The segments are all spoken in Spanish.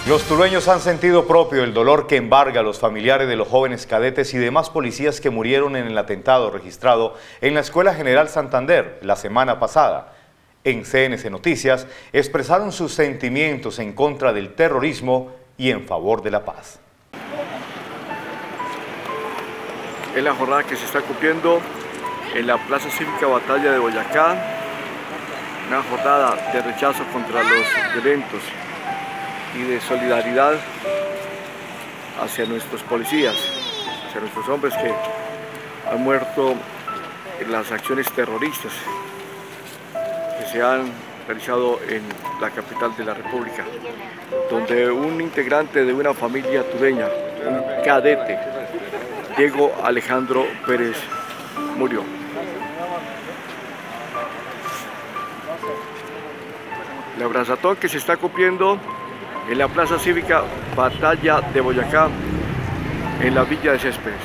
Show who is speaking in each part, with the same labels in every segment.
Speaker 1: Los tulueños han sentido propio el dolor que embarga a los familiares de los jóvenes cadetes y demás policías que murieron en el atentado registrado en la Escuela General Santander la semana pasada. En CNC Noticias expresaron sus sentimientos en contra del terrorismo y en favor de la paz.
Speaker 2: Es la jornada que se está cumpliendo en la Plaza Cívica Batalla de Boyacá, una jornada de rechazo contra los violentos y de solidaridad hacia nuestros policías, hacia nuestros hombres que han muerto en las acciones terroristas que se han realizado en la capital de la República, donde un integrante de una familia tulueña, un cadete, Diego Alejandro Pérez, murió. El abrazatón que se está cumpliendo en la Plaza Cívica Batalla de Boyacá, en la Villa de Céspedes.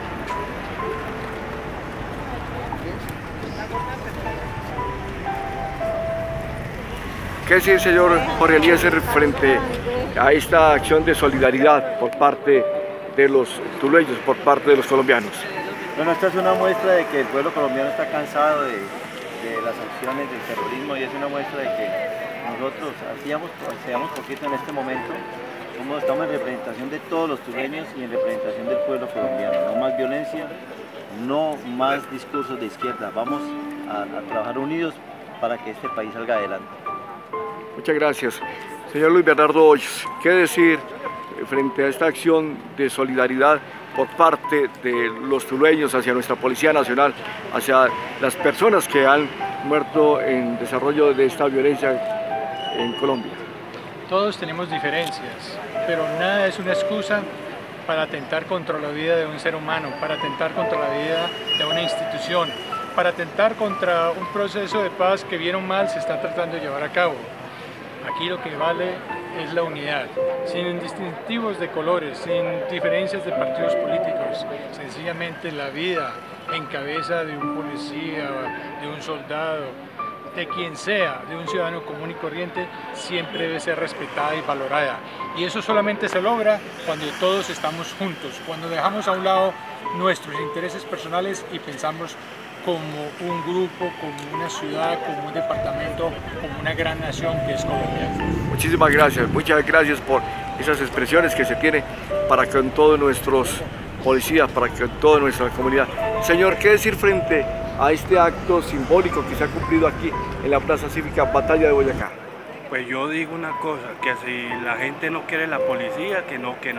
Speaker 2: ¿Qué decir, señor Jorge Eliezer, frente a esta acción de solidaridad por parte de los tulueños, por parte de los colombianos?
Speaker 3: Bueno, esta es una muestra de que el pueblo colombiano está cansado de las acciones del terrorismo y es una muestra de que nosotros hacíamos poquito en este momento. Estamos en representación de todos los tulueños y en representación del pueblo colombiano. No más violencia, no más discursos de izquierda. Vamos a trabajar unidos para que este país salga adelante.
Speaker 2: Muchas gracias. Señor Luis Bernardo Hoyos, ¿qué decir frente a esta acción de solidaridad por parte de los tulueños hacia nuestra Policía Nacional, hacia las personas que han muerto en desarrollo de esta violencia en Colombia?
Speaker 4: Todos tenemos diferencias, pero nada es una excusa para atentar contra la vida de un ser humano, para atentar contra la vida de una institución, para atentar contra un proceso de paz que bien o mal se está tratando de llevar a cabo. Aquí lo que vale es la unidad, sin distintivos de colores, sin diferencias de partidos políticos, sencillamente la vida en cabeza de un policía, de un soldado, de quien sea, de un ciudadano común y corriente, siempre debe ser respetada y valorada. Y eso solamente se logra cuando todos estamos juntos, cuando dejamos a un lado nuestros intereses personales y pensamos como un grupo, como una ciudad, como un departamento, como una gran nación que es Colombia.
Speaker 2: Muchísimas gracias, muchas gracias por esas expresiones que se tiene para con todos nuestros policías, para con toda nuestra comunidad. Señor, ¿qué decir frente a este acto simbólico que se ha cumplido aquí en la Plaza Cívica Batalla de Boyacá?
Speaker 5: Pues yo digo una cosa, que si la gente no quiere la policía, que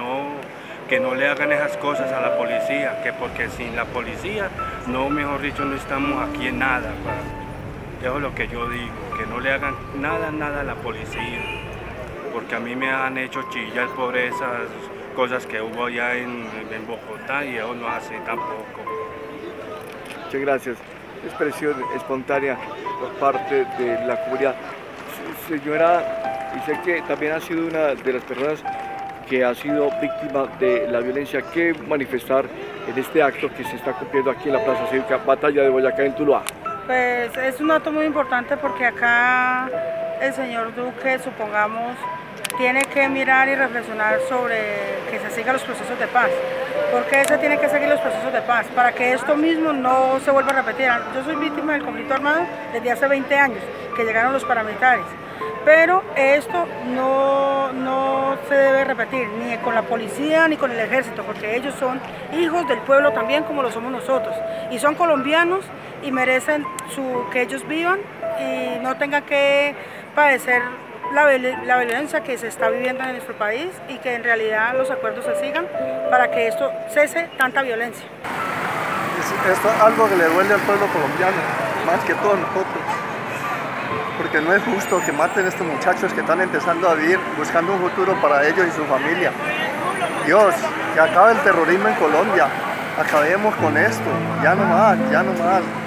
Speaker 5: no le hagan esas cosas a la policía, que porque sin la policía, no, mejor dicho, no estamos aquí en nada. Eso es lo que yo digo, que no le hagan nada a la policía, porque a mí me han hecho chillar por esas cosas que hubo allá en Bogotá y eso no hace tampoco.
Speaker 2: Muchas gracias. Expresión espontánea por parte de la comunidad. Señora, y sé que también ha sido una de las personas que ha sido víctima de la violencia, ¿qué manifestar en este acto que se está cumpliendo aquí en la Plaza Cívica Batalla de Boyacá, en Tuluá?
Speaker 6: Pues es un acto muy importante porque acá el señor Duque, supongamos, tiene que mirar y reflexionar sobre que se sigan los procesos de paz. ¿Por qué se tienen que seguir los procesos de paz? Para que esto mismo no se vuelva a repetir. Yo soy víctima del conflicto armado desde hace 20 años, que llegaron los paramilitares. Pero esto no se debe repetir, ni con la policía ni con el ejército, porque ellos son hijos del pueblo también como lo somos nosotros. Y son colombianos y merecen que ellos vivan y no tengan que padecer la violencia que se está viviendo en nuestro país y que en realidad los acuerdos se sigan para que esto cese tanta violencia.
Speaker 7: Esto es algo que le duele al pueblo colombiano, más que todos nosotros. Porque no es justo que maten a estos muchachos que están empezando a vivir, buscando un futuro para ellos y su familia. Dios, que acabe el terrorismo en Colombia, acabemos con esto, ya no más, ya no más.